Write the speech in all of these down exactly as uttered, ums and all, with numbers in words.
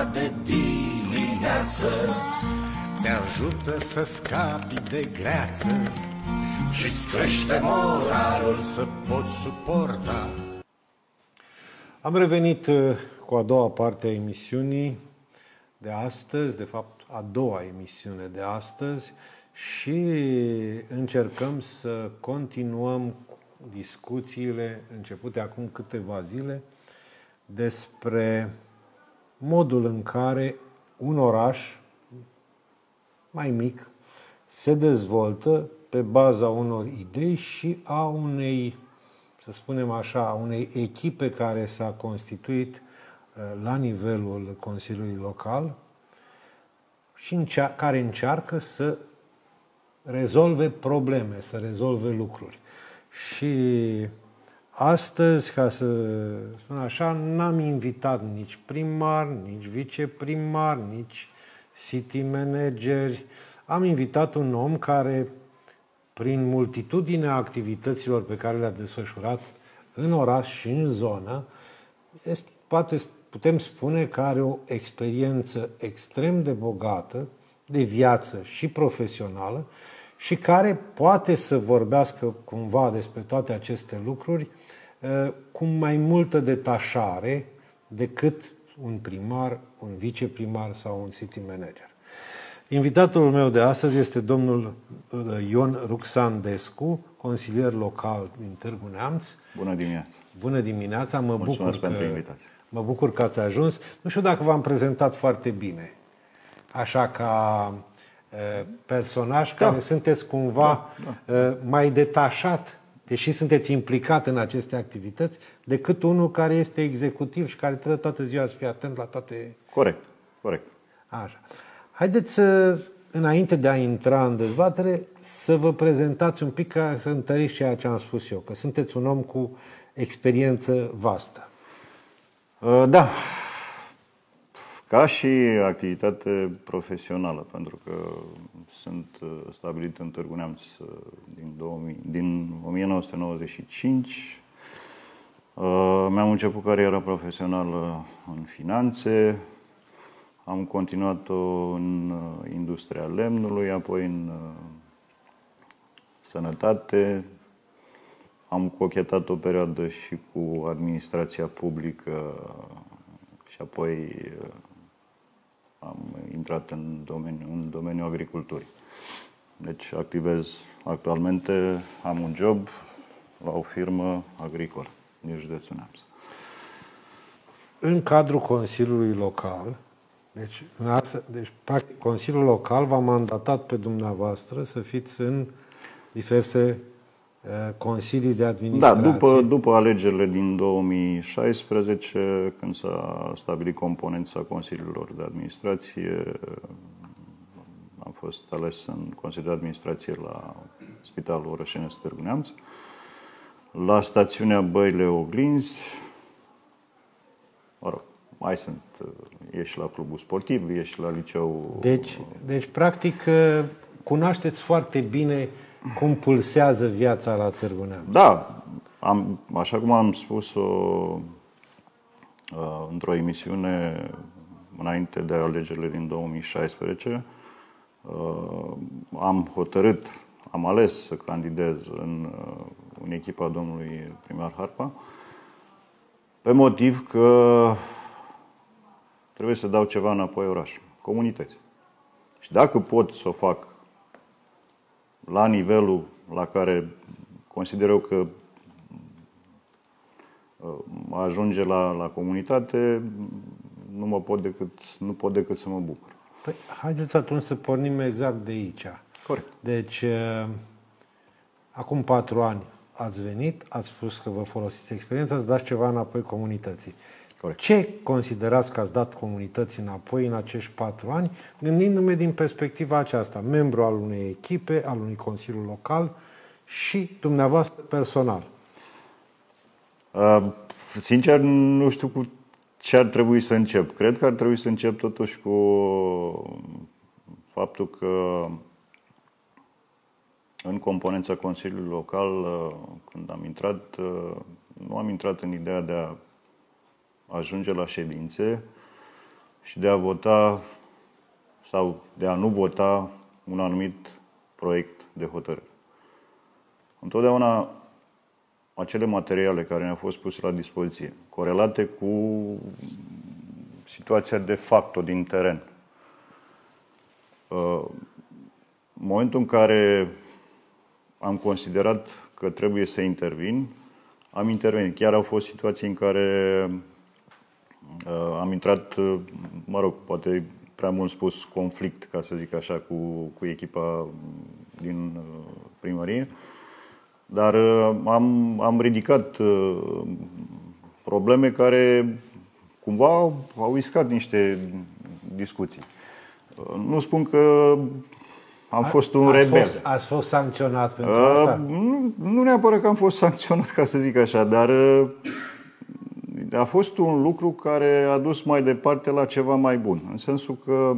ziua de dimineață te ajută să scapi de greață și-ți crește moralul să poți suporta. Am revenit cu a doua parte a emisiunii de astăzi, de fapt a doua emisiune de astăzi, și încercăm să continuăm discuțiile începute acum câteva zile despre modul în care un oraș mai mic se dezvoltă pe baza unor idei și a unei, să spunem așa, a unei echipe care s-a constituit la nivelul Consiliului Local și încea- care încearcă să rezolve probleme, să rezolve lucruri. Și astăzi, ca să spun așa, n-am invitat nici primar, nici viceprimar, nici city manageri. Am invitat un om care, prin multitudinea activităților pe care le-a desfășurat în oraș și în zonă, este, poate, putem spune că are o experiență extrem de bogată, de viață și profesională, și care poate să vorbească cumva despre toate aceste lucruri cu mai multă detașare decât un primar, un viceprimar sau un city manager. Invitatul meu de astăzi este domnul Ion Ruxandescu, consilier local din Târgu Neamț. Bună dimineața! Bună dimineața! Mă Mulțumesc bucur pentru că, invitație. Mă bucur că ați ajuns. Nu știu dacă v-am prezentat foarte bine. Așa ca personaj care da. sunteți cumva da, da. mai detașat, deși sunteți implicat în aceste activități, decât unul care este executiv și care trebuie toată ziua să fie atent la toate... Corect, corect. Așa. Haideți să, înainte de a intra în dezbatere, să vă prezentați un pic, ca să întăriți ceea ce am spus eu, că sunteți un om cu experiență vastă. Da. Ca și activitate profesională, pentru că sunt stabilit în Târgu Neamț din, două mii, din o mie nouă sute nouăzeci și cinci. Mi-am început cariera profesională în finanțe, am continuat-o în industria lemnului, apoi în sănătate. Am cochetat o perioadă și cu administrația publică și apoi am intrat în domeniul, în domeniul agriculturii. Deci activez actualmente, am un job la o firmă agricolă din județul Neamț. În cadrul Consiliului Local, deci, deci practic Consiliul Local v-a mandatat pe dumneavoastră să fiți în diverse uh, consilii de administrație. Da, după, după alegerile din două mii șaisprezece, când s-a stabilit componența consiliilor de administrație, am fost ales în Consiliul de Administrație la Spitalul Orășenesc Târgu Neamț, la stațiunea Băile Oglinzi, mă rog, mai sunt, ești la clubul sportiv, ești la liceu. Deci, deci practic, cunoașteți foarte bine cum pulsează viața la Târgu Neamț. Da, am, așa cum am spus-o uh, într-o emisiune înainte de alegerile din două mii șaisprezece, uh, am hotărât, am ales să candidez în, uh, în echipa domnului primar Harpa, pe motiv că trebuie să dau ceva înapoi orașului, comunității. Și dacă pot să o fac la nivelul la care consider eu că ajunge la, la comunitate, nu mă pot decât, nu pot decât să mă bucur. Păi, haideți atunci să pornim exact de aici. Corect. Deci, acum patru ani ați venit, ați spus că vă folosiți experiența, ați dat ceva înapoi comunității. Corect. Ce considerați că ați dat comunității înapoi în acești patru ani, gândindu-mă din perspectiva aceasta, membru al unei echipe, al unui consiliu local și dumneavoastră personal? Uh, sincer, nu știu cu ce ar trebui să încep. Cred că ar trebui să încep totuși cu faptul că în componența Consiliului Local, când am intrat, nu am intrat în ideea de a ajunge la ședințe, și de a vota sau de a nu vota un anumit proiect de hotărâre. Întotdeauna acele materiale care ne-au fost puse la dispoziție, corelate cu situația de facto din teren, în momentul în care am considerat că trebuie să intervin, am intervenit. Chiar au fost situații în care uh, am intrat, uh, mă rog, poate prea mult spus, conflict, ca să zic așa, cu, cu echipa din uh, primărie, dar uh, am, am ridicat uh, probleme care cumva au iscat niște discuții. Uh, nu spun că am fost un ați rebel. Fost, ați fost sancționat pentru uh, asta? Nu, nu neapărat că am fost sancționat, ca să zic așa, dar uh, a fost un lucru care a dus mai departe la ceva mai bun. În sensul că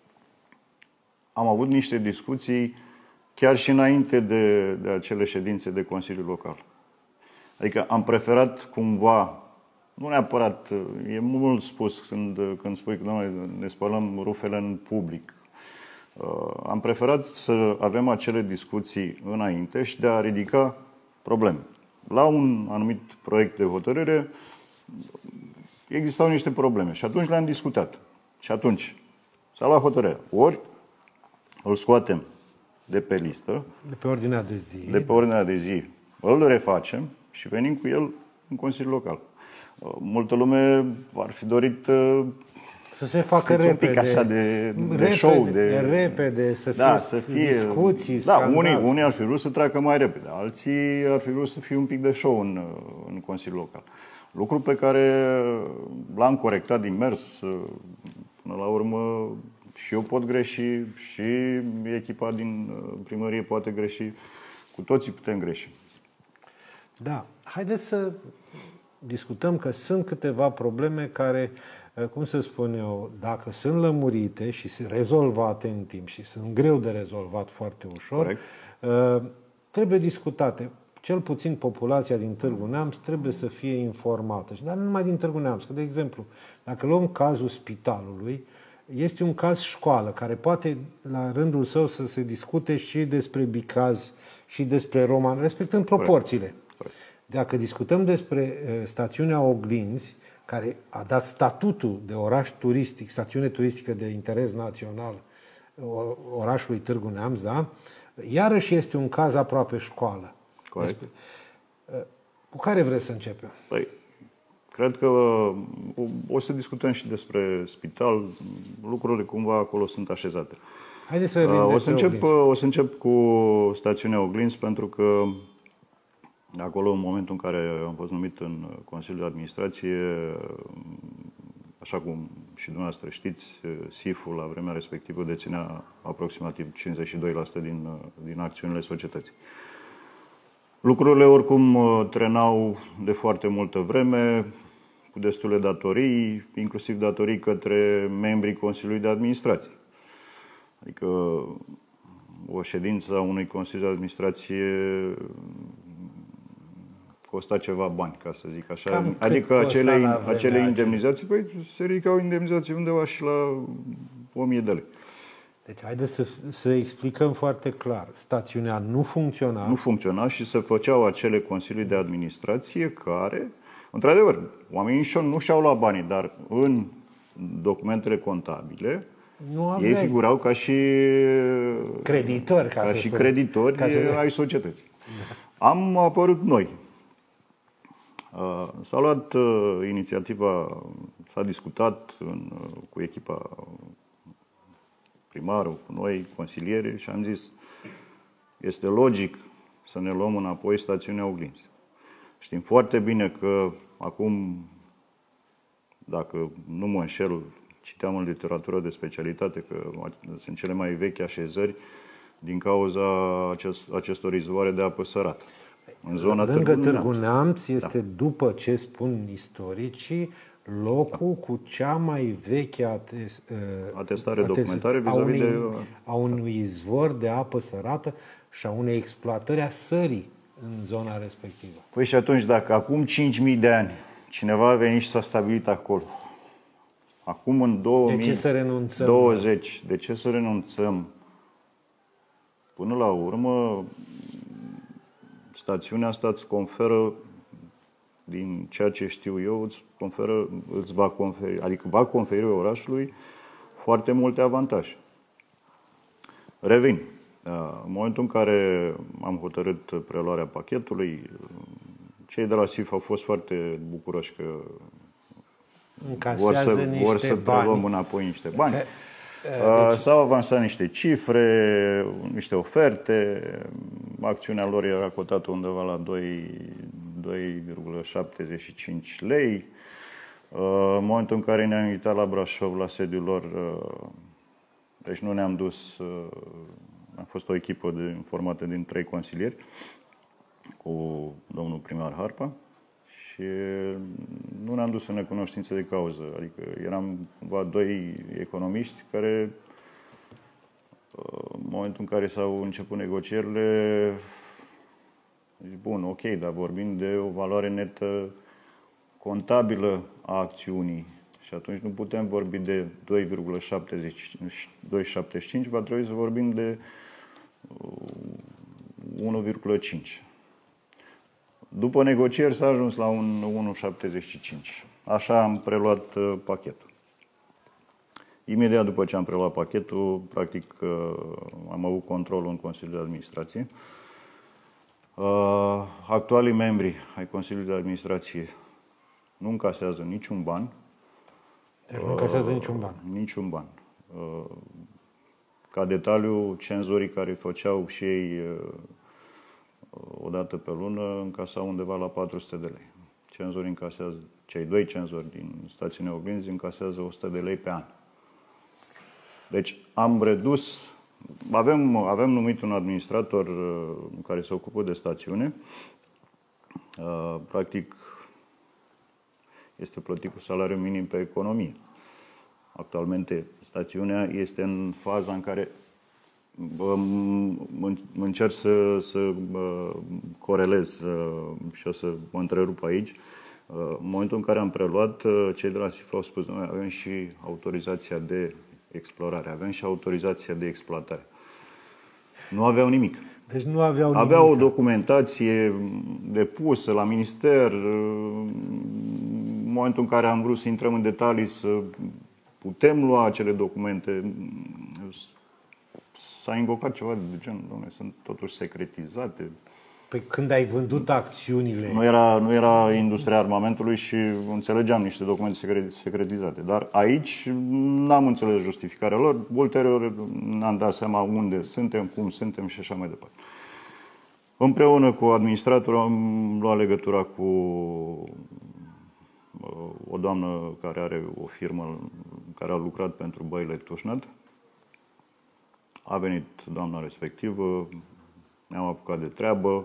am avut niște discuții chiar și înainte de, de acele ședințe de Consiliul Local. Adică am preferat cumva, nu neapărat, e mult spus când, când spui că noi ne spălăm rufele în public. Am preferat să avem acele discuții înainte și de a ridica probleme. La un anumit proiect de hotărâre existau niște probleme și atunci le-am discutat. Și atunci s-a luat hotărârea. Ori îl scoatem de pe listă, de pe ordinea de zi, de pe ordinea de zi, îl refacem și venim cu el în Consiliul Local. Multă lume ar fi dorit să se facă repede, repede, un pic așa de, de repede, show, de repede, să fie, da, să fie discuții, da, scandal. unii, unii ar fi vrut să treacă mai repede, alții ar fi vrut să fie un pic de show în, în Consiliul Local. Lucru pe care l-am corectat din mers. Până la urmă și eu pot greși, și echipa din primărie poate greși, cu toții putem greși. Da, haideți să discutăm că sunt câteva probleme care, cum să spun eu, dacă sunt lămurite și sunt rezolvate în timp și sunt greu de rezolvat foarte ușor, corect, trebuie discutate. Cel puțin populația din Târgu Neamț trebuie să fie informată. Dar nu numai din Târgu Neamț, că, de exemplu, dacă luăm cazul spitalului, este un caz școală care poate, la rândul său, să se discute și despre Bicaz și despre Roman, respectând proporțiile. Corect. Dacă discutăm despre uh, stațiunea Oglinzi, care a dat statutul de oraș turistic, stațiune turistică de interes național orașului Târgu Neamț, da? Iarăși este un caz aproape școală. Corect. Despre, uh, cu care vreți să începem? Păi, cred că o să discutăm și despre spital. Lucrurile cumva acolo sunt așezate. Haideți să uh, o, să încep, o să încep cu stațiunea Oglinzi, pentru că acolo, în momentul în care am fost numit în Consiliul de Administrație, așa cum și dumneavoastră știți, S I F-ul la vremea respectivă deținea aproximativ cincizeci și doi la sută din, din acțiunile societății. Lucrurile oricum trenau de foarte multă vreme, cu destule datorii, inclusiv datorii către membrii Consiliului de Administrație. Adică o ședință a unui Consiliu de Administrație costa ceva bani, ca să zic așa. Cam adică acele, acele indemnizații, păi se ridicau indemnizații undeva și la o mie de lei. Deci haideți să, să explicăm foarte clar. Stațiunea nu funcționa. Nu funcționa și se făceau acele consilii de administrație care, într-adevăr, oamenii nu și-au luat banii, dar în documentele contabile nu ei figurau ca și creditori, ca, ca să și spun. creditori ca să... ai societății. Am apărut noi. S-a luat inițiativa, s-a discutat în, cu echipa primarul, cu noi, consilieri, și am zis, este logic să ne luăm înapoi stațiunea Oglinzi. Știm foarte bine că acum, dacă nu mă înșel, citeam în literatură de specialitate că sunt cele mai vechi așezări din cauza acest, acestor izvoare de apă sărată. În zona Lângă Târgu Neamț este, da, după ce spun istoricii, locul, da, cu cea mai veche ates, atestare documentare a unui, de... a unui izvor de apă sărată și a unei exploatări a sării în zona respectivă. Păi și atunci, dacă acum cinci mii de ani cineva a venit și s-a stabilit acolo, Acum în două mii douăzeci, de ce să renunțăm? de ce să renunțăm? Până la urmă, stațiunea asta îți conferă, din ceea ce știu eu, îți conferă, îți va conferi, adică va conferi orașului foarte multe avantaje. Revin. În momentul în care am hotărât preluarea pachetului, cei de la S I F au fost foarte bucuroși că vor să, vor să preluăm înapoi niște bani. Deci... S-au avansat niște cifre, niște oferte, acțiunea lor era cotată undeva la doi virgulă șaptezeci și cinci lei. În momentul în care ne-am invitat la Brașov, la sediul lor, deci nu ne-am dus, a fost o echipă de, formată din trei consilieri, cu domnul primar Harpa, și nu ne-am dus în necunoștință de cauză. Adică eram cumva doi economiști care, în momentul în care s-au început negocierile, zic, bun, ok, dar vorbim de o valoare netă contabilă a acțiunii și atunci nu putem vorbi de doi virgulă șaptezeci și cinci, va trebui să vorbim de unu virgulă cinci. După negocieri s-a ajuns la un unu virgulă șaptezeci și cinci. Așa am preluat pachetul. Imediat după ce am preluat pachetul, practic am avut controlul în Consiliul de Administrație. Actualii membri ai Consiliului de Administrație nu încasează niciun ban. Deci nu încasează niciun ban. Niciun ban. Ca detaliu, cenzorii care făceau și ei o dată pe lună încasau undeva la patru sute de lei. Cenzorii încasează, cei doi cenzori din stațiunea Oglinzi încasează o sută de lei pe an. Deci am redus, avem, avem numit un administrator care se ocupă de stațiune. Practic este plătit cu salariu minim pe economie. Actualmente stațiunea este în faza în care încerc să, să corelez și o să mă întrerup aici. În momentul în care am preluat, cei de la S I F au spus, noi avem și autorizația de explorare, avem și autorizația de exploatare. Nu aveau nimic. Deci nu aveau nimic. Aveau o documentație depusă la minister. În momentul în care am vrut să intrăm în detalii, să putem lua acele documente, s-a invocat ceva de genul, dom'le, sunt totuși secretizate. Păi când ai vândut acțiunile... Nu era, nu era industria armamentului și înțelegeam niște documente secretizate. Dar aici n-am înțeles justificarea lor. Ulterior n-am dat seama unde suntem, cum suntem și așa mai departe. Împreună cu administratorul am luat legătura cu o doamnă care are o firmă care a lucrat pentru Băile Tușnad. A venit doamna respectivă, ne-am apucat de treabă.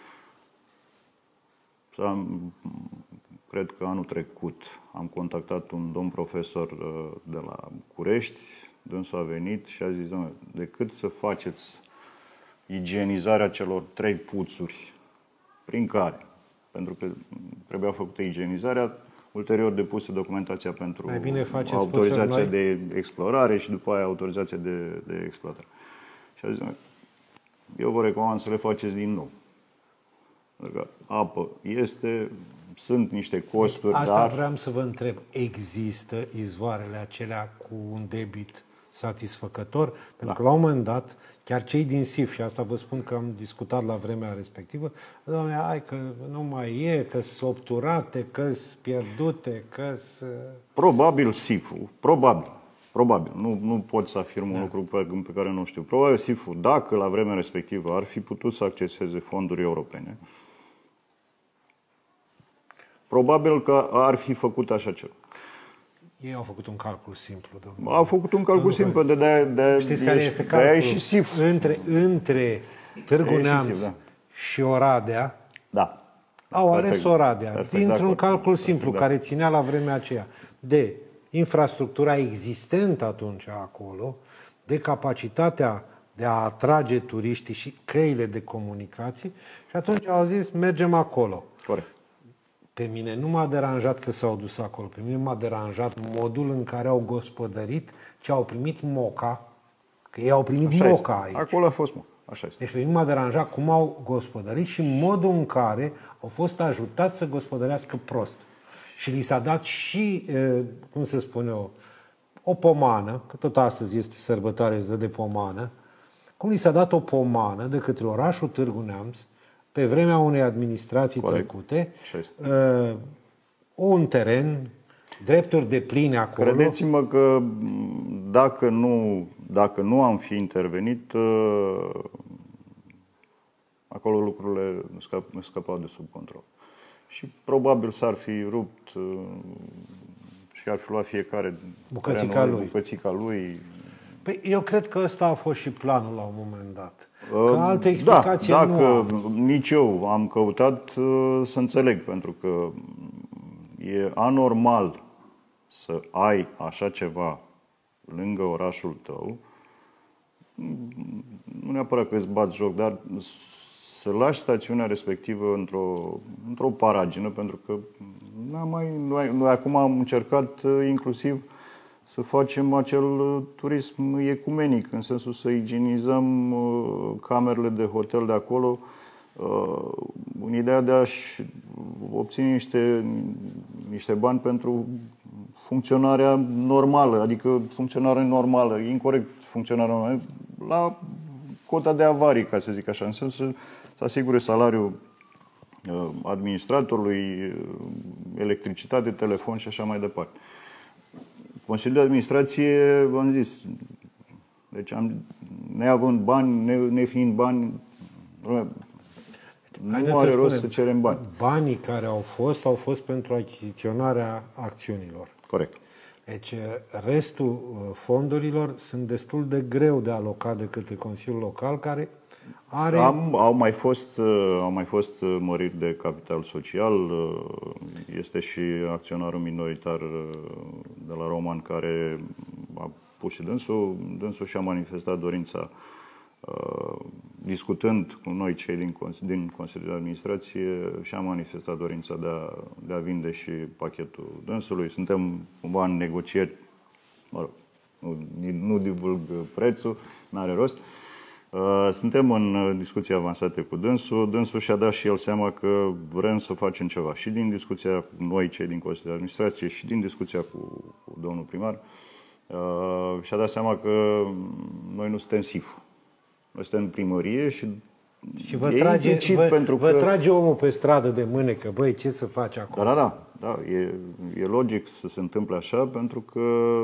Am, cred că anul trecut am contactat un domn profesor de la București, dânsul a venit și a zis, decât să faceți igienizarea celor trei puțuri prin care, pentru că trebuia făcută igienizarea, ulterior depusă documentația pentru autorizația de explorare și după aia autorizația de, de exploatare. Și a zis, eu vă recomand să le faceți din nou. Pentru că apă este, sunt niște costuri, Asta dar... vreau să vă întreb. Există izvoarele acelea cu un debit satisfăcător? Pentru da. că la un moment dat, chiar cei din S I F, și asta vă spun că am discutat la vremea respectivă, doamne, hai că nu mai e, că sunt obturate, că sunt pierdute, că sunt... Probabil S I F-ul, probabil. Probabil. Nu, nu pot să afirm da. un lucru pe, pe care nu știu. Probabil S I F-ul, dacă la vremea respectivă ar fi putut să acceseze fonduri europene, probabil că ar fi făcut așa ceva. Ei au făcut un calcul simplu, domnule. Au făcut un calcul simplu. De, de, de, Știți care este calculul? Și S I F. Între, între Târgu Neamț și, da. și Oradea, da. au Perfect. ales Oradea. Dintr-un calcul simplu, da. care ținea la vremea aceea de infrastructura existentă atunci acolo, de capacitatea de a atrage turiștii și căile de comunicații și atunci au zis, mergem acolo. Corect. Pe mine nu m-a deranjat că s-au dus acolo, pe mine m-a deranjat modul în care au gospodărit ce au primit Moca, că ei au primit Așa Moca este. aici. Acolo a fost Moca. Așa este. Deci pe mine m-a deranjat cum au gospodărit și modul în care au fost ajutați să gospodărească prost. Și li s-a dat și, cum se spune eu, o pomană, că tot astăzi este sărbătoare, îți dă de pomană, cum li s-a dat o pomană de către orașul Târgu Neamț, pe vremea unei administrații Corect. trecute, uh, un teren, drepturi de pline acolo. Credeți-mă că dacă nu, dacă nu am fi intervenit, uh, acolo lucrurile scăp, scăpau de sub control. Și probabil s-ar fi rupt uh, și ar fi luat fiecare bucățica lui. bucățica lui. Păi eu cred că ăsta a fost și planul la un moment dat. Că altă explicație da, nu dacă am. nici eu am căutat să înțeleg, pentru că e anormal să ai așa ceva lângă orașul tău, nu neapărat că îți bați joc, dar să lași stațiunea respectivă într-o, într-o paragină, pentru că n-am mai, noi, noi acum am încercat inclusiv să facem acel turism ecumenic, în sensul să igienizăm camerele de hotel de acolo, în ideea de a-și obține niște, niște bani pentru funcționarea normală, adică funcționarea normală, incorect funcționarea normală, la cota de avarii, ca să zic așa, în sensul să asigure salariul administratorului, electricitate, telefon și așa mai departe. Consiliul de Administrație, v-am zis, deci am, neavând bani, ne, nefiind bani, Haideți nu are să rost spunem, să cerem bani. Banii care au fost, au fost pentru achiziționarea acțiunilor. Corect. Deci restul fondurilor sunt destul de greu de alocat de către Consiliul Local, care are... Am, au, mai fost, au mai fost măriri de capital social, este și acționarul minoritar de la Roman care a pus și dânsul, dânsul și-a manifestat dorința, discutând cu noi cei din, din Consiliul de Administrație, și-a manifestat dorința de a, de a vinde și pachetul dânsului. Suntem cumva în negocieri, mă rog, nu, nu divulg prețul, n-are rost. Suntem în discuții avansate cu dânsul. Dânsul și-a dat și el seama că vrem să facem ceva. Și din discuția cu noi, cei din Consiliul de Administrație, și din discuția cu, cu domnul primar, și-a dat seama că noi nu suntem S I F. Noi suntem în primărie și, și vă, trage, vă, pentru vă că... trage omul pe stradă de mânecă. Băi, ce să faci acolo? Da, da, da. E, e logic să se întâmple așa, pentru că,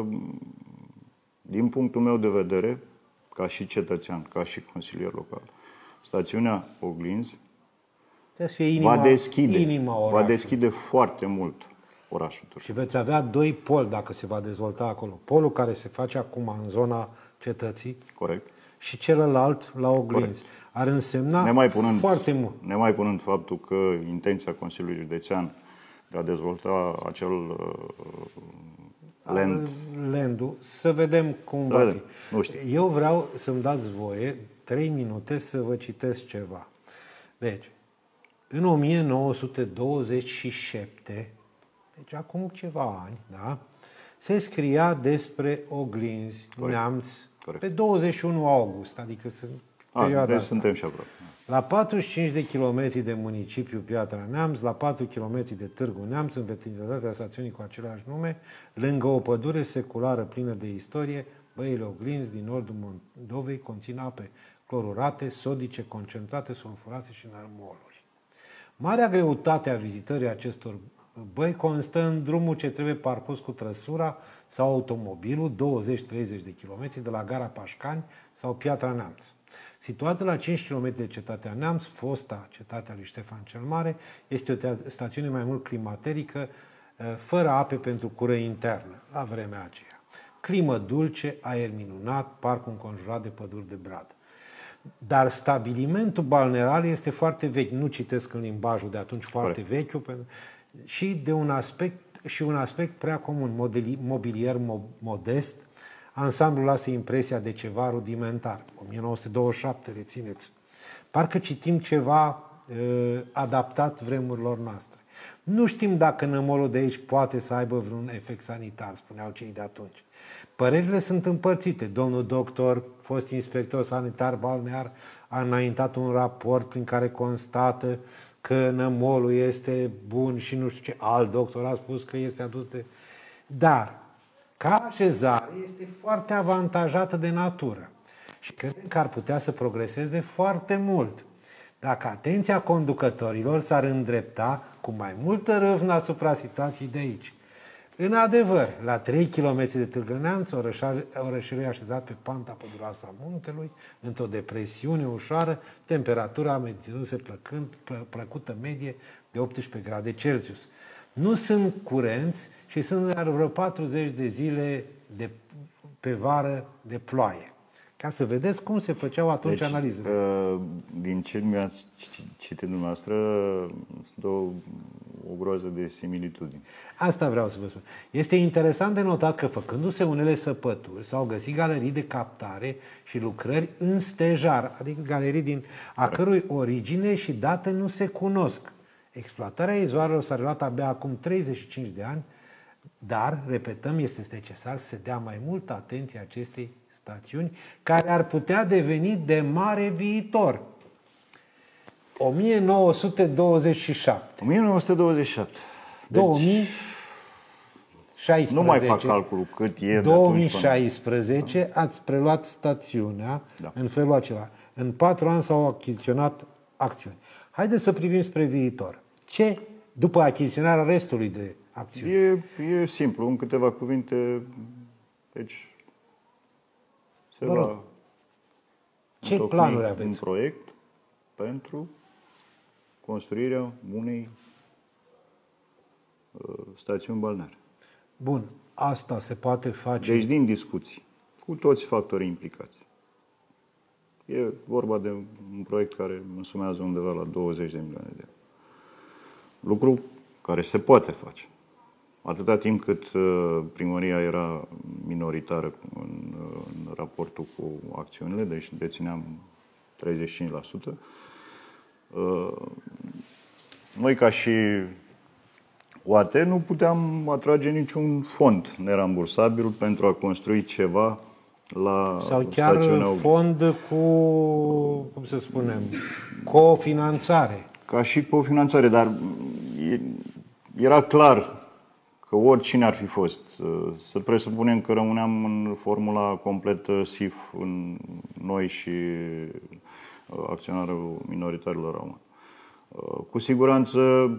din punctul meu de vedere, ca și cetățean, ca și consilier local, stațiunea Oglinzi inima, va, deschide, inima va deschide foarte mult orașul Târgu. Și veți avea doi poli dacă se va dezvolta acolo. Polul care se face acum în zona cetății. Corect. Și celălalt la Oglinzi. Ar însemna mai punând, foarte mult. Nemai punând faptul că intenția Consiliului Județean de a dezvolta acel uh, land. Landul, să vedem cum da, va fi. Nu știu. Eu vreau să-mi dați voie trei minute să vă citesc ceva. Deci, în o mie nouă sute douăzeci și șapte, deci acum ceva ani, da, se scria despre Oglinzi, Corect. Neamț, Corect. Pe douăzeci și unu august, adică sunt perioada deci asta. Suntem și aproape. La patruzeci și cinci de kilometri de municipiu Piatra Neamț, la patru kilometri de Târgu Neamț, în vecinătatea stațiunii cu același nume, lângă o pădure seculară plină de istorie, băile Oglinzi din nordul Moldovei conțin ape clorurate, sodice, concentrate, sulfurate și înarmoluri. Marea greutate a vizitării acestor băi constă în drumul ce trebuie parcurs cu trăsura sau automobilul, douăzeci treizeci de kilometri de la gara Pașcani sau Piatra Neamț. Situată la cinci kilometri de cetatea Neamț, fosta cetatea lui Ștefan cel Mare, este o stațiune mai mult climaterică, fără ape pentru cură internă, la vremea aceea. Climă dulce, aer minunat, parcul înconjurat de păduri de brad. Dar stabilimentul balnear este foarte vechi, nu citesc în limbajul de atunci foarte vechi, și de un aspect, și un aspect prea comun, mobilier modest. Ansamblul lasă impresia de ceva rudimentar. o mie nouă sute douăzeci și șapte, rețineți. Parcă citim ceva uh, adaptat vremurilor noastre. Nu știm dacă nămolul de aici poate să aibă vreun efect sanitar, spuneau cei de atunci. Părerile sunt împărțite. Domnul doctor, fost inspector sanitar balnear, a înaintat un raport prin care constată că nămolul este bun și nu știu ce. Alt doctor a spus că este adus de... Dar, ca așezare, este foarte avantajată de natură. Și credem că ar putea să progreseze foarte mult dacă atenția conducătorilor s-ar îndrepta cu mai multă râvnă asupra situației de aici. În adevăr, la trei kilometri de Târgăneamț, orășelul e așezat pe panta păduroasă a muntelui, într-o depresiune ușoară, temperatura menținându-se plăcând, plă, plăcută medie de optsprezece grade Celsius. Nu sunt curenți și sunt vreo patruzeci de zile de, pe vară de ploaie. Ca să vedeți cum se făceau atunci deci, analizele. Din ce mi-ați citit dumneavoastră, sunt o, o groază de similitudini. Asta vreau să vă spun. Este interesant de notat că făcându-se unele săpături s-au găsit galerii de captare și lucrări în stejar, adică galerii din a cărui origine și date nu se cunosc. Exploatarea izvoarelor s-a reluat abia acum treizeci și cinci de ani, dar, repetăm, este necesar să se dea mai multă atenție acestei stațiuni, care ar putea deveni de mare viitor. o mie nouă sute douăzeci și șapte. o mie nouă sute douăzeci și șapte. Deci, două mii șaisprezece. Nu mai fac calculul cât e. două mii șaisprezece ați preluat stațiunea, da, în felul acela. În patru ani s-au achiziționat acțiuni. Haideți să privim spre viitor. Ce, după achiziționarea restului de acțiuni? E, e simplu, în câteva cuvinte. Deci, se Vă rog. va Ce planuri aveți? Un proiect pentru construirea unei uh, stațiuni balneare. Bun, asta se poate face. Deci din discuții cu toți factorii implicați. E vorba de un proiect care însumează undeva la douăzeci de milioane de euro. Lucru care se poate face. Atâta timp cât primăria era minoritară în, în raportul cu acțiunile, deci dețineam treizeci și cinci la sută, noi ca și O A T nu puteam atrage niciun fond nerambursabil pentru a construi ceva la sau chiar fond cu, cum să spunem, cofinanțare. Ca și cofinanțare, dar era clar că oricine ar fi fost, să presupunem că rămâneam în formula complet S I F, în noi și acționarul minoritarilor român. Cu siguranță,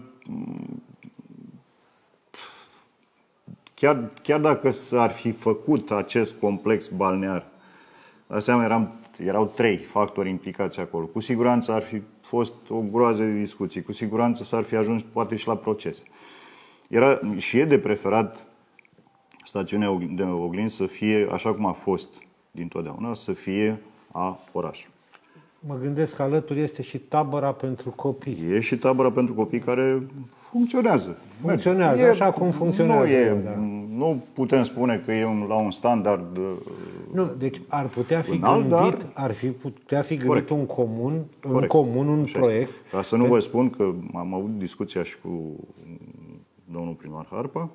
chiar, chiar dacă s-ar fi făcut acest complex balnear, astea eram, erau trei factori implicați acolo. Cu siguranță ar fi fost o groază de discuții, cu siguranță s-ar fi ajuns poate și la proces. Era și e de preferat stațiunea de Oglinzi să fie, așa cum a fost dintotdeauna, să fie a orașului. Mă gândesc că alături este și tabăra pentru copii. E și tabăra pentru copii care funcționează. Funcționează, e, așa cum funcționează. Nu, e, eu, da. nu putem spune că e un, la un standard. Nu, deci ar putea fi înalt, gândit, dar... ar fi putea fi gândit Corect. un comun, Corect. în comun un Așa proiect. este. Ca să nu vă spun că am avut discuția și cu domnul primar Harpa,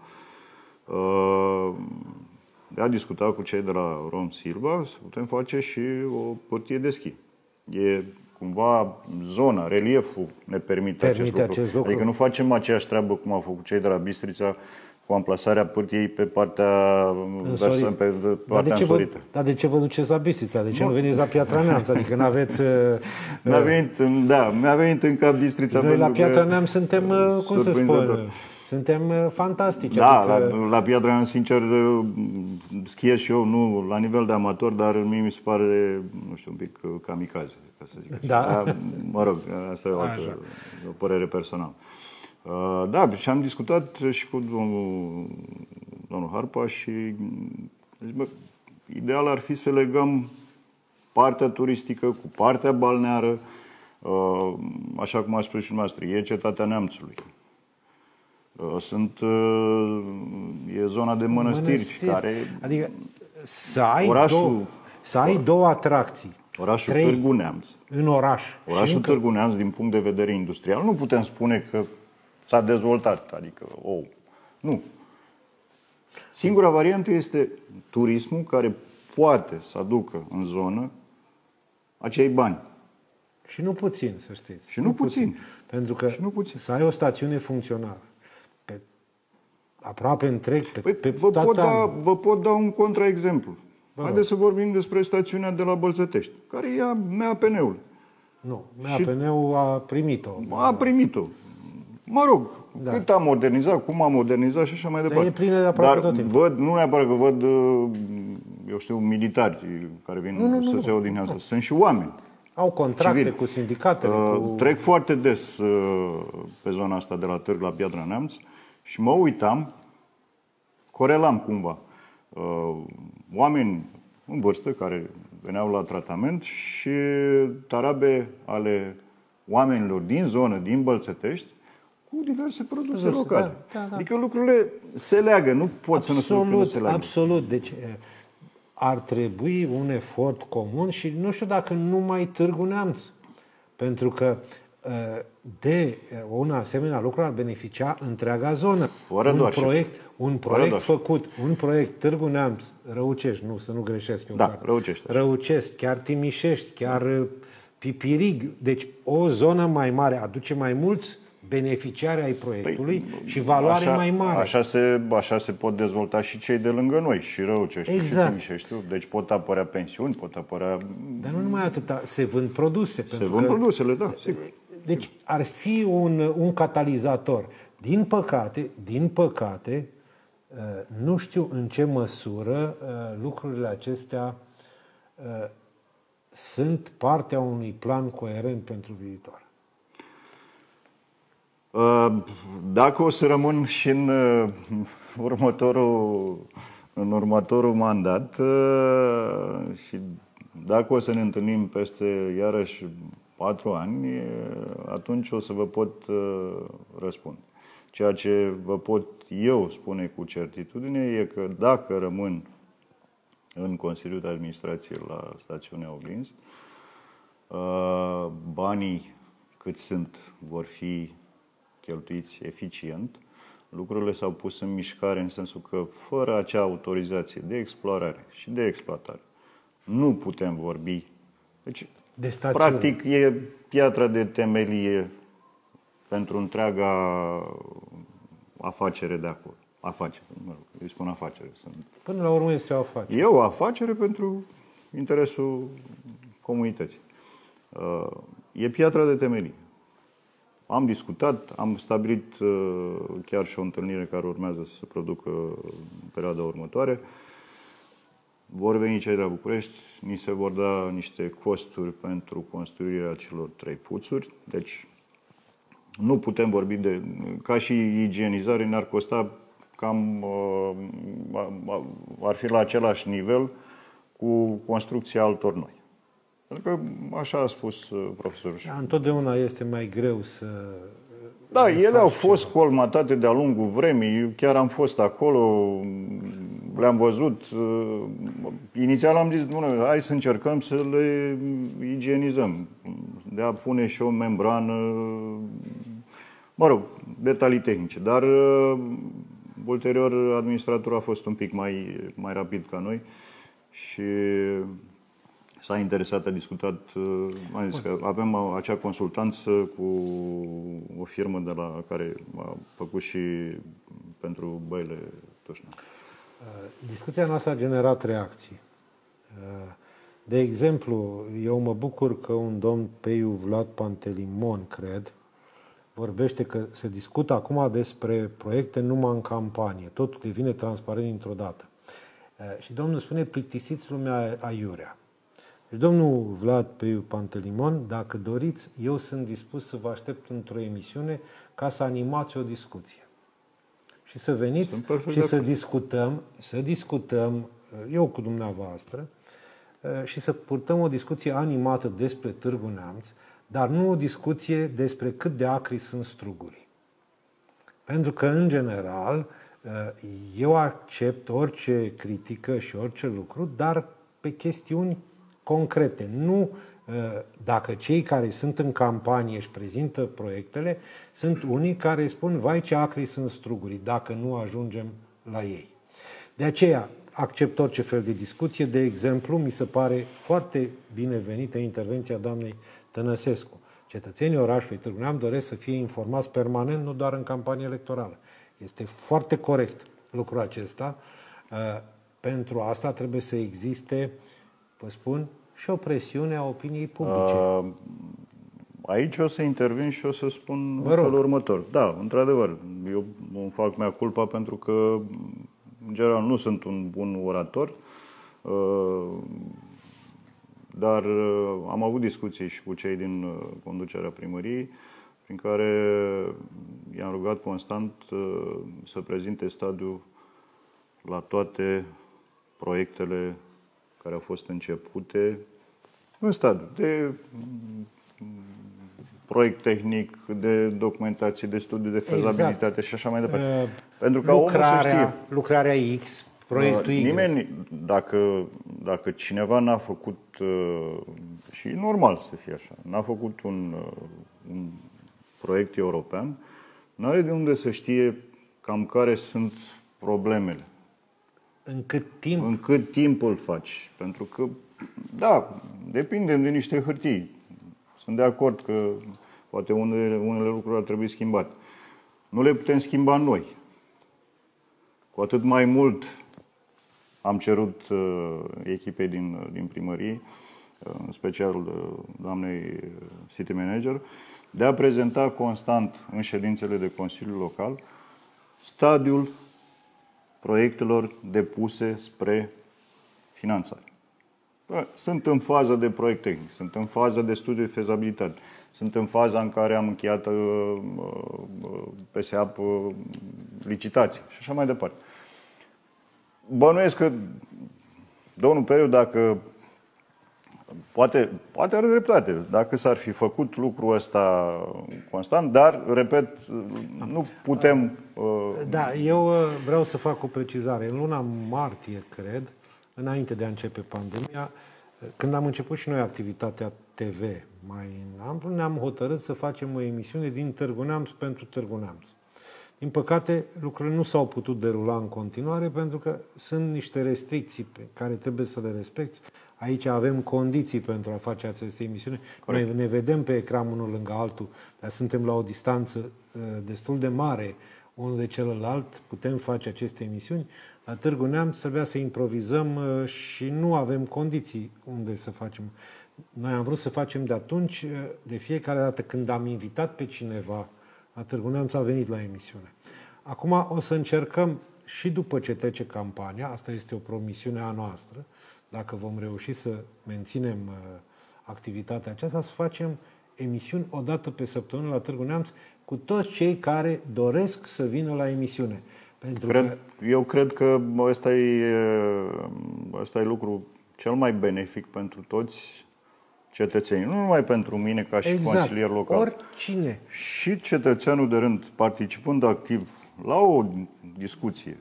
de a discuta cu cei de la Rom Silva să putem face și o pârtie de schi. E cumva zona, relieful ne permite, permite acest, lucru. acest lucru. Adică nu facem aceeași treabă cum au făcut cei de la Bistrița cu amplasarea pârtiei pe partea însorit. pe partea dar, de însorită. vă, dar de ce vă duceți la Bistrița? De ce nu, nu veniți la Piatra Neamț? Adică nu aveți... mi-a venit, da, mi-a venit în cap Bistrița. Noi la Piatra Neamț suntem, cum să spun, suntem fantastici. Da, adică... la, la Piatra Neamț, sincer, schiez și eu, nu la nivel de amator, dar mie mi se pare, nu știu, un pic kamikaze, ca să zic așa. Da. Dar, mă rog, asta e o, altă, o părere personală. Da, și am discutat și cu domnul, domnul Harpa și deci, bă, ideal ar fi să legăm partea turistică cu partea balneară, așa cum a spus și dumneavoastră, e Cetatea Neamțului. Sunt, e zona de mănăstiri, mănăstiri. Care... Adică să ai, orașul, două, să ai două atracții. Orașul trei, Târgu Neamț. În oraș. Orașul încă... Târgu Neamț, din punct de vedere industrial, nu putem spune că s-a dezvoltat, adică, oh, nu. Singura variantă este turismul care poate să aducă în zonă acei bani. Și nu puțin, să știți. Și nu, nu puțin. puțin. Pentru că nu puțin. să ai o stațiune funcțională pe aproape întreg, pe, păi, pe vă, pot da, vă pot da un contraexemplu. Haideți să vorbim despre stațiunea de la Bălțătești, care ia M A P N-ul. Nu, M A P N-ul a primit-o. A primit-o. Mă rog, da. cât a modernizat, cum a modernizat și așa mai departe. Dar e plină de aproape Dar tot timpul. văd, nu neapărat că văd, eu știu, militari care vin nu, să nu, se odihnească. Sunt și oameni. Au contracte civili. cu sindicatele. Uh, cu... Trec foarte des uh, pe zona asta de la Târg la Piatra Neamț și mă uitam, corelam cumva. Uh, oameni în vârstă care veneau la tratament și tarabe ale oamenilor din zonă, din Bălțătești, cu diverse produse Produse, locale. Da, da, da. Adică lucrurile se leagă, nu pot să nu spun că nu se leagă. Absolut. Deci ar trebui un efort comun și nu știu dacă numai Târgu Neamț. Pentru că de un asemenea lucru ar beneficia întreaga zonă. Fără un doar proiect, un proiect făcut, un proiect Târgu Neamț, Răucești, nu, să nu greșesc eu. Da, Răucești. Răucești, chiar Timișești, chiar Pipirig. Deci o zonă mai mare aduce mai mulți beneficiari ai proiectului păi, și valoare așa, mai mare. Așa se, așa se pot dezvolta și cei de lângă noi, și Răucești, exact. și Timișești. Deci pot apărea pensiuni, pot apărea... Dar nu numai atâta, se vând produse. Se vând că, produsele, da, sigur. Deci ar fi un, un catalizator. Din păcate, din păcate, nu știu în ce măsură lucrurile acestea sunt partea unui plan coerent pentru viitor. Dacă o să rămân și în următorul, în următorul mandat și dacă o să ne întâlnim peste iarăși patru ani, atunci o să vă pot răspunde. Ceea ce vă pot eu spune cu certitudine e că dacă rămân în Consiliul de Administrație la stațiunea Oglinzi, banii cât sunt vor fi cheltuiți eficient. Lucrurile s-au pus în mișcare în sensul că fără acea autorizație de explorare și de exploatare nu putem vorbi. Deci, de practic, e piatra de temelie pentru întreaga afacere de acolo. Afacere, mă rog, îi spun afacere. Sunt... Până la urmă este o afacere. E o afacere pentru interesul comunității. E piatra de temelie. Am discutat, am stabilit chiar și o întâlnire care urmează să se producă în perioada următoare. Vor veni cei de la București, ni se vor da niște costuri pentru construirea celor trei puțuri. Deci nu putem vorbi de... Ca și igienizare ne-ar costa cam... ar fi la același nivel cu construcția altor noi. Pentru că așa a spus profesorul. Da, întotdeauna este mai greu să... Da, ele au fost ceva. colmatate de-a lungul vremii. Eu chiar am fost acolo, le-am văzut. Inițial am zis, bună, hai să încercăm să le igienizăm. De a pune și o membrană, mă rog, detalii tehnice. Dar ulterior administratorul a fost un pic mai, mai rapid ca noi și... s-a interesat, a discutat, am zis că avem acea consultanță cu o firmă de la care a făcut și pentru băile Tușnă. Discuția noastră a generat reacții. De exemplu, eu mă bucur că un domn Peiu Vlad Pantelimon, cred, vorbește că se discută acum despre proiecte numai în campanie. Totul devine transparent dintr-o dată. Și domnul spune, plictisiți lumea aiurea. Deci, domnul Vlad Peiu Pantelimon, dacă doriți, eu sunt dispus să vă aștept într-o emisiune ca să animați o discuție. Și să veniți și să discutăm, să discutăm, eu cu dumneavoastră, și să purtăm o discuție animată despre Târgu Neamț, dar nu o discuție despre cât de acri sunt strugurii. Pentru că, în general, eu accept orice critică și orice lucru, dar pe chestiuni concrete, nu Dacă cei care sunt în campanie își prezintă proiectele, sunt unii care spun, vai ce acri sunt strugurii, dacă nu ajungem la ei. De aceea, accept orice fel de discuție. De exemplu, mi se pare foarte binevenită intervenția doamnei Tănăsescu. Cetățenii orașului Târgu Neamț doresc să fie informați permanent, nu doar în campanie electorală. Este foarte corect lucrul acesta. Pentru asta trebuie să existe, vă spun, și o presiune a opiniei publice. Uh, aici o să intervin și o să spun felul următor. Da, într-adevăr, eu îmi fac mea culpa pentru că, în general, nu sunt un bun orator, uh, dar uh, am avut discuții și cu cei din uh, conducerea primăriei, prin care i-am rugat constant uh, să prezinte stadiul la toate proiectele care au fost începute în stadiu de proiect tehnic, de documentație, de studiu de fezabilitate exact. Și așa mai departe. Uh, Pentru că lucrarea, omul să știe. Lucrarea X, proiectul Y. Nimeni, dacă, dacă cineva n-a făcut, și e normal să fie așa, n-a făcut un, un proiect european, n-are de unde să știe cam care sunt problemele. În cât timp? În cât timp îl faci. Pentru că, da, depindem de niște hârtii. Sunt de acord că poate unele, unele lucruri ar trebui schimbate. Nu le putem schimba noi. Cu atât mai mult am cerut uh, echipei din, din primărie, uh, în special uh, doamnei City Manager, de a prezenta constant în ședințele de Consiliu Local stadiul proiectelor depuse spre finanțare. Sunt în fază de proiect tehnic, sunt în fază de studiu de fezabilitate, sunt în faza în care am încheiat P S A P licitații și așa mai departe. Bănuiesc că domnul Periu, dacă poate, poate are dreptate, dacă s-ar fi făcut lucrul ăsta constant, dar, repet, nu putem... Da, eu vreau să fac o precizare. În luna martie, cred, înainte de a începe pandemia, când am început și noi activitatea T V mai în amplu, ne-am hotărât să facem o emisiune din Târgu Neamț pentru Târgu Neamț. Din păcate, lucrurile nu s-au putut derula în continuare pentru că sunt niște restricții pe care trebuie să le respecti. Aici avem condiții pentru a face aceste emisiuni. Corect. Noi ne vedem pe ecran unul lângă altul, dar suntem la o distanță destul de mare unul de celălalt, putem face aceste emisiuni. La Târgu Neamț trebuia să improvizăm și nu avem condiții unde să facem. Noi am vrut să facem de atunci, de fiecare dată când am invitat pe cineva la Târgu Neamț, a venit la emisiune. Acum o să încercăm și după ce trece campania, asta este o promisiune a noastră, dacă vom reuși să menținem activitatea aceasta, să facem emisiuni o dată pe săptămână la Târgu Neamț cu toți cei care doresc să vină la emisiune. Pentru cred, că... Eu cred că ăsta e, ăsta e lucru cel mai benefic pentru toți cetățenii. Nu numai pentru mine ca și exact. consilier local. Oricine. Și cetățeanul de rând, participând activ la o discuție.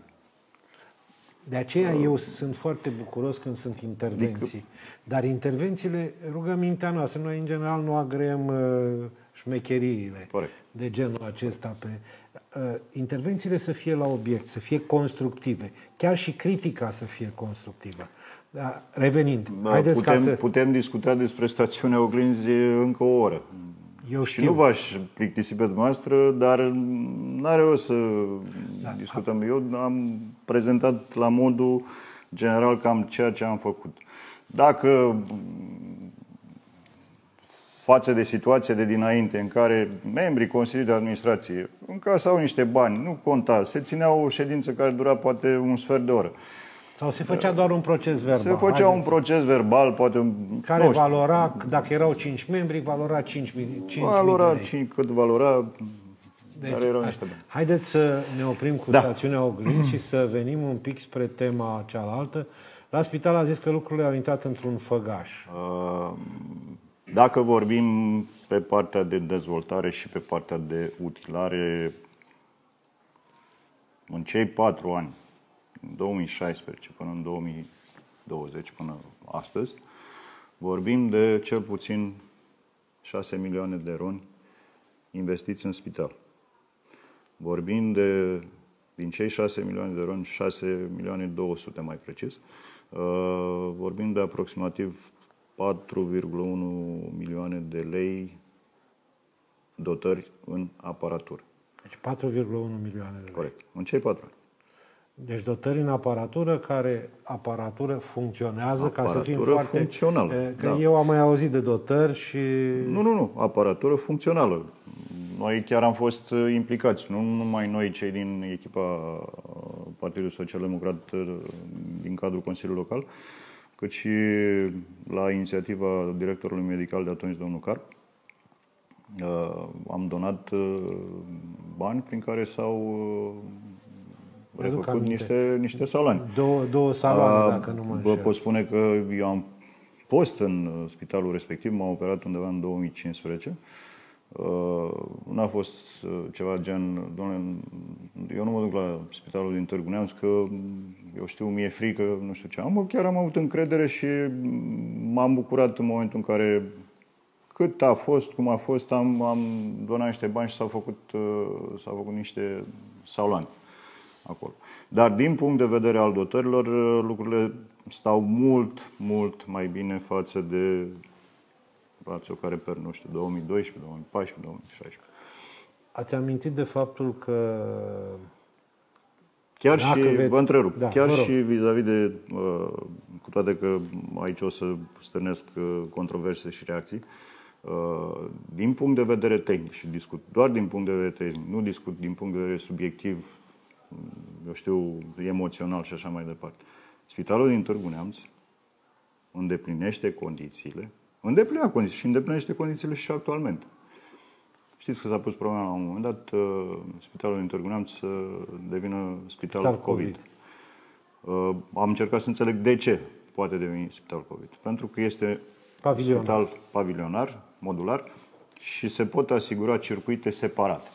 De aceea eu sunt foarte bucuros când sunt intervenții. Dar intervențiile, rugămintea noastră, noi în general nu agreăm uh, șmecheriile Corect. de genul acesta. Pe, uh, intervențiile să fie la obiect, să fie constructive. Chiar și critica să fie constructivă. Da, revenind, da, haideți putem, ca să... putem discuta despre stațiunea Oglinzi încă o oră. Eu și nu v-aș plictisi pe dumneavoastră, dar n-are rost să da. discutăm. Eu am prezentat la modul general cam ceea ce am făcut. Dacă față de situația de dinainte în care membrii Consiliului de Administrație încasau niște bani, nu conta, se ținea o ședință care dura poate un sfert de oră. Sau se făcea doar un proces verbal. Se făcea Haideți. un proces verbal, poate un... Care valora, dacă erau cinci membri, valora cinci mii valora de lei. Cât valora, deci, care erau niște bani. Haideți să ne oprim cu da. stațiunea Oglinzi și să venim un pic spre tema cealaltă. La spital a zis că lucrurile au intrat într-un făgaș. Dacă vorbim pe partea de dezvoltare și pe partea de utilare, în cei patru ani, în două mii șaisprezece până în două mii douăzeci, până astăzi, Vorbim de cel puțin șase milioane de roni investiți în spital. Vorbim de, din cei șase milioane de roni, șase milioane două sute mai precis, vorbim de aproximativ patru virgulă unu milioane de lei dotări în aparatură. Deci patru virgulă unu milioane de lei. Corect. În cei patru ani. Deci dotări în aparatură, care aparatură funcționează, aparatură ca să fim foarte... funcțională. Că da. eu am mai auzit de dotări și... Nu, nu, nu. Aparatură funcțională. Noi chiar am fost implicați, nu numai noi, cei din echipa Partidului Social Democrat din cadrul Consiliului Local, cât și la inițiativa directorului medical de atunci, domnul Carp. Am donat bani prin care s-au refăcut niște, niște saloni. Două, două saloane, dacă nu mă înșel. Vă pot spune că eu am fost în spitalul respectiv, m-am operat undeva în două mii cincisprezece. Uh, nu a fost uh, ceva gen, doamne, eu nu mă duc la spitalul din Târgu Neamț că eu știu, mi-e frică, nu știu ce. Am, chiar am avut încredere și m-am bucurat în momentul în care, cât a fost, cum a fost, am, am donat niște bani și s-au făcut, uh, s-au făcut niște saloni acolo. Dar din punct de vedere al dotărilor, uh, lucrurile stau mult, mult mai bine față de rațiu care per, nu știu, două mii doisprezece, două mii paisprezece, două mii șaisprezece. Ați amintit de faptul că... Chiar și, veți... vă întrerup, da, chiar și vis-a-vis de, uh, cu toate că aici o să stârnesc uh, controverse și reacții, uh, din punct de vedere tehnic, și discut doar din punct de vedere tehnic, nu discut din punct de vedere subiectiv, eu știu, emoțional și așa mai departe. Spitalul din Târgu Neamț îndeplinește condițiile, îndeplinea condiții și îndeplinește condițiile și actualmente. Știți că s-a pus problema la un moment dat, uh, spitalul din Târgu Neamț să devină spital, spital COVID. COVID. Uh, am încercat să înțeleg de ce poate deveni spital COVID. Pentru că este pavilionar. Spital pavilionar, modular, și se pot asigura circuite separate.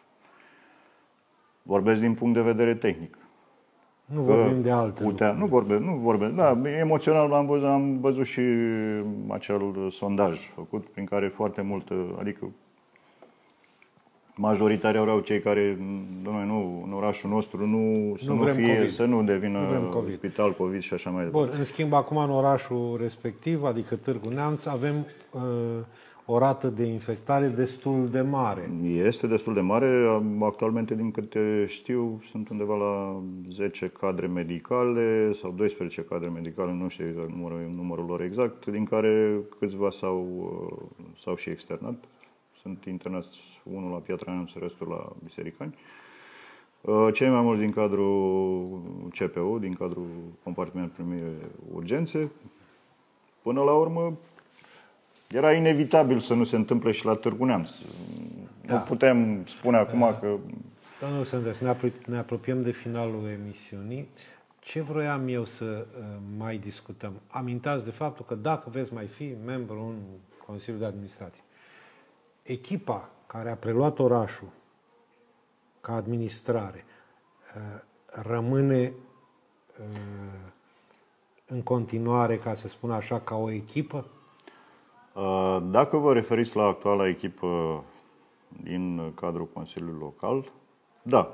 Vorbesc din punct de vedere tehnic. Nu vorbim de alte putea, nu vorbesc, nu vorbesc. Da, emoțional am văzut, am văzut și acel sondaj făcut prin care foarte mult, adică majoritari erau cei care, noi nu, în orașul nostru, nu, să nu, nu fie, COVID. Să nu devină nu COVID. Spital COVID și așa mai departe. Bun, în schimb, acum în orașul respectiv, adică Târgu Neamț, avem uh, o rată de infectare destul de mare. Este destul de mare. Actualmente, din câte știu, sunt undeva la zece cadre medicale sau doisprezece cadre medicale, nu știu exact numărul, numărul lor exact, din care câțiva s-au, s-au și externat. Sunt internați unul la Piatra Neamț, restul la Bisericani. Cei mai mulți din cadrul C P U, din cadrul compartimentului primire urgențe. Până la urmă, era inevitabil să nu se întâmple și la Târgu Neamț. Da. Nu putem spune acum da. că... Domnul Sândescu, ne, apro- ne apropiem de finalul emisiunii. Ce vroiam eu să uh, mai discutăm? Amintați de faptul că dacă veți mai fi membru în Consiliul de Administrație, echipa care a preluat orașul ca administrare uh, rămâne uh, în continuare, ca să spun așa, ca o echipă? Dacă vă referiți la actuala echipă din cadrul Consiliului Local, da.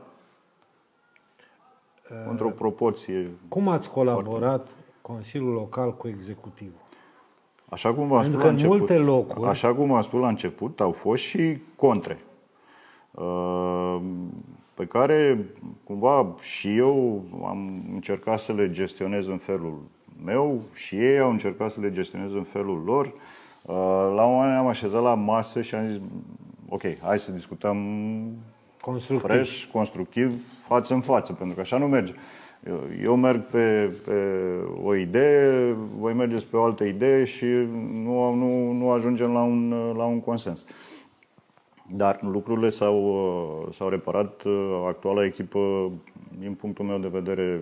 Într-o proporție... Cum ați colaborat foarte... Consiliul Local cu Executivul? Așa cum v-am spus la început, multe locuri... Așa cum v-am spus la început, au fost și contre. Pe care, cumva, și eu am încercat să le gestionez în felul meu și ei au încercat să le gestionez în felul lor. La un moment am așezat la masă și am zis, ok, hai să discutăm constructiv. fresh, constructiv, față în față, pentru că așa nu merge. Eu, eu merg pe, pe o idee, voi mergeți pe o altă idee și nu, nu, nu ajungem la un, la un consens. Dar lucrurile s-au, s-au reparat. Actuala echipă, din punctul meu de vedere,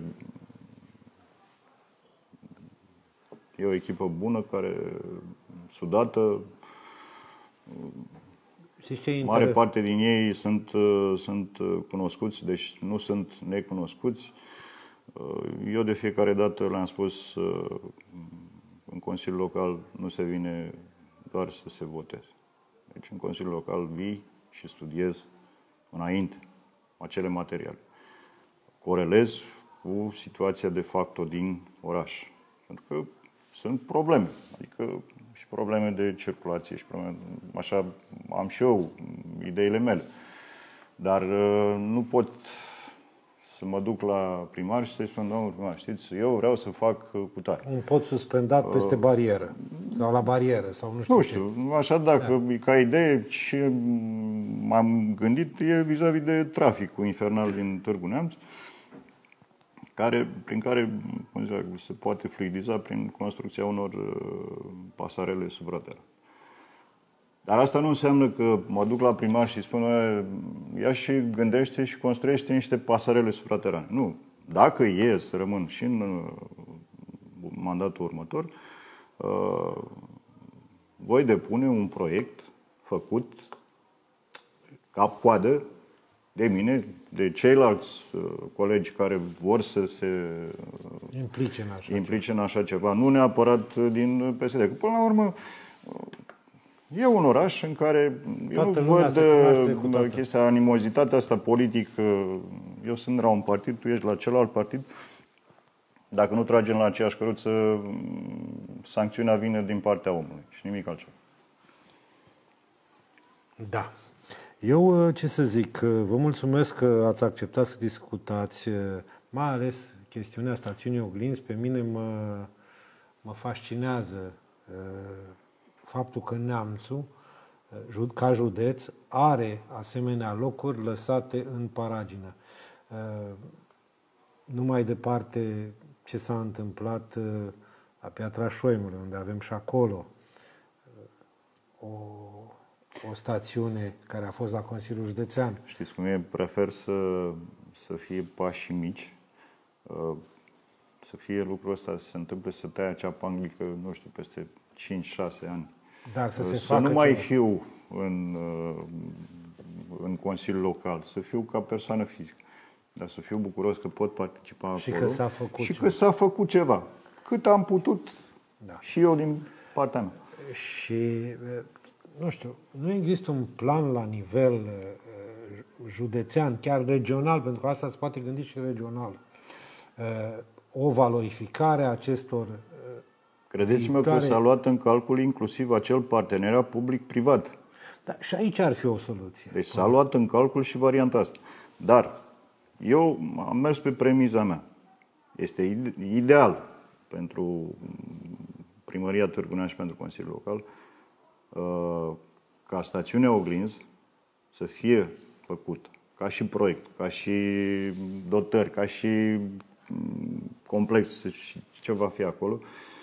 e o echipă bună, care sudată. Mare parte din ei sunt, sunt cunoscuți, deci nu sunt necunoscuți. Eu de fiecare dată le-am spus în Consiliul Local nu se vine doar să se voteze. Deci în Consiliul Local vii și studiezi înainte acele materiale. Corelez cu situația de facto din oraș. Pentru că sunt probleme. Adică și probleme de circulație și probleme, așa am și eu ideile mele. Dar nu pot să mă duc la primar și să-i spun, domnul primar, știți, eu vreau să fac cutare. Un pod suspendat peste uh, barieră sau la barieră sau nu știu. Nu știu, ce. Așa dacă da. Ca idee ce m-am gândit e vis-a-vis de traficul infernal din Târgu Neamț, care, prin care cum zic, se poate fluidiza prin construcția unor pasarele supraterane. Dar asta nu înseamnă că mă duc la primar și spun, ia și gândește și construiește niște pasarele supraterane. Nu. Dacă e să rămân și în mandatul următor, voi depune un proiect făcut cap-coadă de mine, de ceilalți colegi care vor să se implice în așa, implice în așa ceva. Nu neapărat din P S D. Că până la urmă, e un oraș în care eu nu văd chestia, animozitatea asta politică. Eu sunt la un partid, tu ești la celălalt partid. Dacă nu tragem la aceeași căruță, sancțiunea vine din partea omului și nimic altceva. Da. Eu, ce să zic, vă mulțumesc că ați acceptat să discutați, mai ales chestiunea stațiunii Oglinzi. Pe mine mă, mă fascinează faptul că Neamțul, ca județ, are asemenea locuri lăsate în paragină. Nu mai departe ce s-a întâmplat la Piatra Șoimului, unde avem și acolo o, o stațiune care a fost la Consiliul Județean. Știți cum e? Prefer să, să fie pași mici, să fie lucrul ăsta, să se întâmple să taie acea panglică, nu știu, peste cinci șase ani. Dar să se să facă nu mai ceva. fiu în, în Consiliul Local, să fiu ca persoană fizică, dar să fiu bucuros că pot participa și acolo că s-a făcut și ceva. că s-a făcut ceva. Cât am putut Da. și eu din partea mea. Și, nu știu, nu există un plan la nivel județean, chiar regional, pentru că asta se poate gândi și regional, o valorificare a acestor. Credeți-mă că s-a luat în calcul inclusiv acel parteneriat public-privat. Da, și aici ar fi o soluție. Deci s-a luat în calcul și varianta asta. Dar eu am mers pe premiza mea. Este ideal pentru Primăria Târgu Neamț și pentru Consiliul Local ca stațiunea Oglinzi să fie făcută ca și proiect, ca și dotări, ca și complex și ce va fi acolo,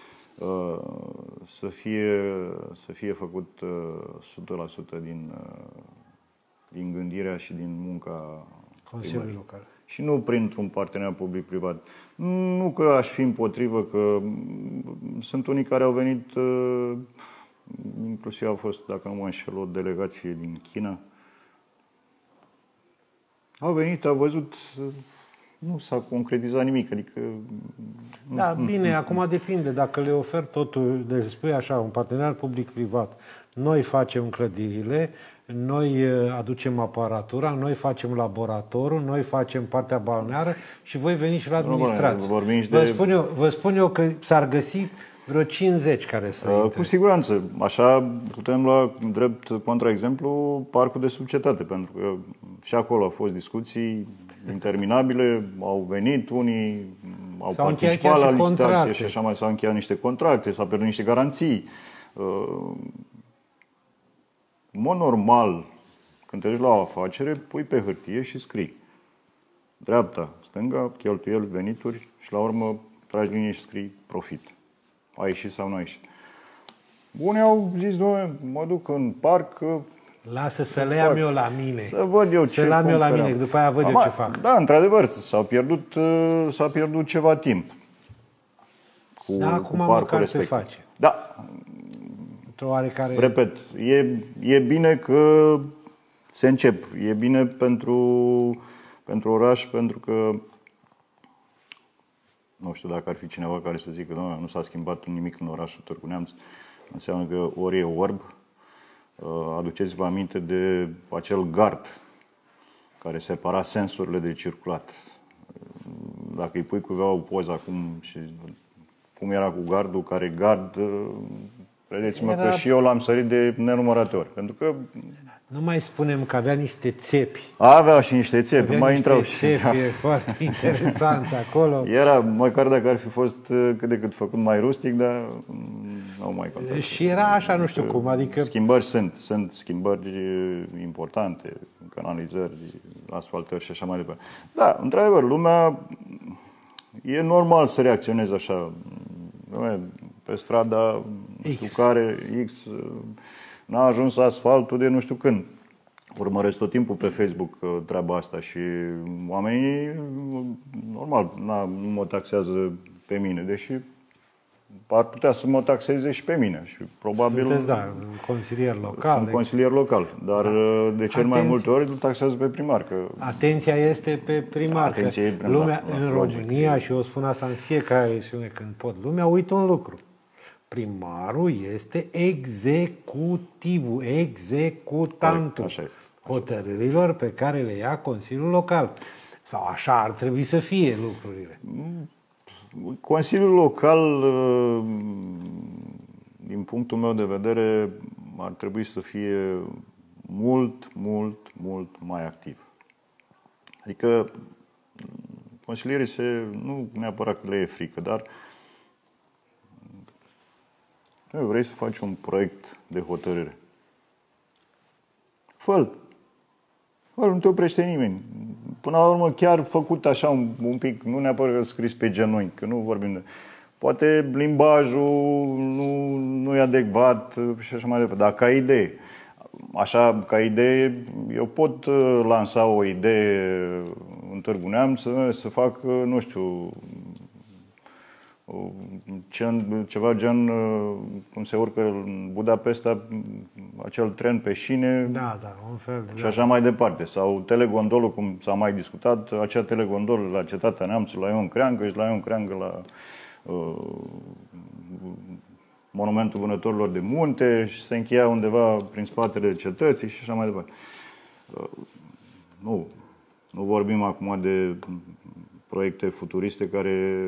să fie, să fie făcut o sută la sută din, din gândirea și din munca Consiliului Local. Și nu printr-un parteneriat public-privat. Nu că aș fi împotrivă, că sunt unii care au venit, inclusiv a fost, dacă nu mă înșel, o delegație din China. Au venit, au văzut, nu s-a concretizat nimic, adică... Da, bine, acum depinde. Dacă le ofer totul, deci spui așa, un parteneriat public-privat, noi facem clădirile, noi aducem aparatura, noi facem laboratorul, noi facem partea balneară și voi veniți și la administrație. De... Vă, spun eu, vă spun eu că s-ar găsi vreo cincizeci care să intre. Cu siguranță. Așa putem lua drept contraexemplu parcul de subcetate, pentru că și acolo au fost discuții interminabile, au venit unii, au s-au participat la licitație și așa mai s-au încheiat niște contracte, s-au pierdut niște garanții. În mod normal, când te duci la o afacere, pui pe hârtie și scrii. Dreapta, stânga, cheltuieli, venituri și la urmă tragi linie și scrii profit. A ieșit sau nu a ieșit. Unii au zis, doamne, mă duc în parc. Lasă să le am eu la mine. Să văd eu ce Să le am eu la mine, după aia văd Ama, eu ce fac. Da, într-adevăr, s-a pierdut, s-a pierdut ceva timp cu, da, acum cu parcul respectiv. Se face. Da. Într-o oarecare... Repet, e, e bine că se încep. E bine pentru, pentru oraș, pentru că nu știu dacă ar fi cineva care să zică că nu s-a schimbat nimic în orașul Târgu Neamț, înseamnă că ori e orb. Aduceți-vă aminte de acel gard care separa sensurile de circulat. Dacă îi pui cuiva o poză acum și cum era cu gardul, care gard, credeți-mă era... că și eu l-am sărit de nenumărate ori. Pentru că... Nu mai spunem că avea niște țepi. Avea și niște țepi, avea mai niște intrau țepi, și... Da. e foarte interesant acolo. Era, măcar dacă ar fi fost cât de cât făcut mai rustic, dar nu mai contat. Și era așa, nu știu cum, adică... Schimbări sunt, sunt schimbări importante, canalizări, asfaltări și așa mai departe. Da, într-adevăr, lumea e normal să reacționeze așa. Pe strada, nu știu care, X, n-a ajuns asfaltul de nu știu când. Urmăresc tot timpul pe Facebook treaba asta și oamenii, normal, nu mă taxează pe mine, deși ar putea să mă taxeze și pe mine. Și probabil sunteți, da, consilier local. Sunt consilier local, dar da. de cel mai multe ori îl taxează pe primar. Că... Atenția este pe primar. Atenția e primar. Lumea în România, și eu spun asta în fiecare emisiune când pot, lumea uită un lucru. Primarul este executivul, executantul hotărârilor pe care le ia Consiliul Local. Sau așa ar trebui să fie lucrurile. Consiliul Local, din punctul meu de vedere, ar trebui să fie mult, mult, mult mai activ. Adică consilierii se, nu neapărat că le e frică, dar vrei să faci un proiect de hotărâre. Fă-l. Fă-l, nu te oprește nimeni. Până la urmă, chiar făcut așa un, un pic, nu neapărat scris pe genunchi, că nu vorbim de... Poate limbajul nu, nu e adecvat și așa mai departe, dar ca idee. Așa, ca idee, eu pot lansa o idee în Târgu Neamț să, să fac, nu știu, ceva gen cum se urcă în Budapesta, acel tren pe șine, da, da, un fel, și așa da. mai departe. Sau telegondolul, cum s-a mai discutat, acea telegondolă la Cetatea Neamțului, la Ion Creangă și la Ion Creangă la uh, Monumentul Vânătorilor de Munte și se încheia undeva prin spatele cetății și așa mai departe. Uh, nu, nu vorbim acum de proiecte futuriste care...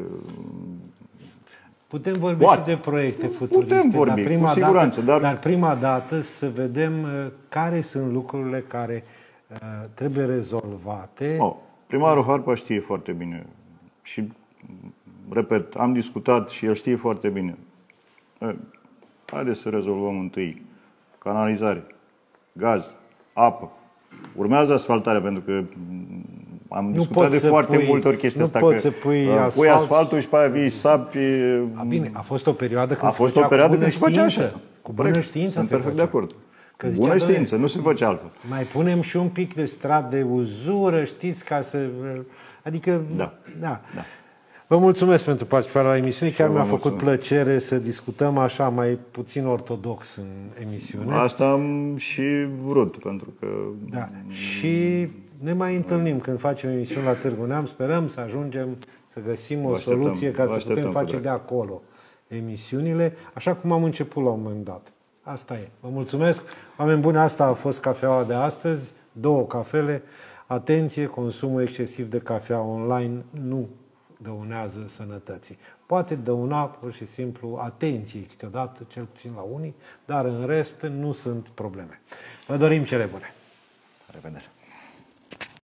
Putem vorbi și de proiecte futuriste, Putem vorbi, dar prima cu siguranță, dată, dar... dar prima dată să vedem uh, care sunt lucrurile care uh, trebuie rezolvate. Oh, primarul Harpa știe foarte bine și, repet, am discutat și el știe foarte bine. Haideți să rezolvăm întâi canalizare, gaz, apă. Urmează asfaltarea, pentru că am nu discutat de foarte pui, multe ori chestia asta. Nu poți să pui asfalt. Pui asfaltul și pe aia vii sapi. A, bine, a fost o perioadă când a fost o perioadă când se făcea așa. Cu bună știință. Sunt se perfect făcea. de acord. Că bună zicea, știință, nu se face altfel. Mai punem și un pic de strat de uzură, știți, ca să... Adică, da. da. da. Vă mulțumesc pentru participarea la emisiune. Chiar mi-a făcut mulțumesc. plăcere să discutăm așa mai puțin ortodox în emisiune. Asta am și vrut, pentru că... Da. Și ne mai întâlnim când facem emisiuni la Târgu Neamț. Sperăm să ajungem să găsim o soluție ca să putem face de acolo emisiunile, așa cum am început la un moment dat. Asta e. Vă mulțumesc. Oameni buni, asta a fost cafeaua de astăzi. Două cafele. Atenție, consumul excesiv de cafea online nu dăunează sănătății. Poate dăuna pur și simplu atenție câteodată, cel puțin la unii, dar în rest nu sunt probleme. Vă dorim cele bune. La revedere.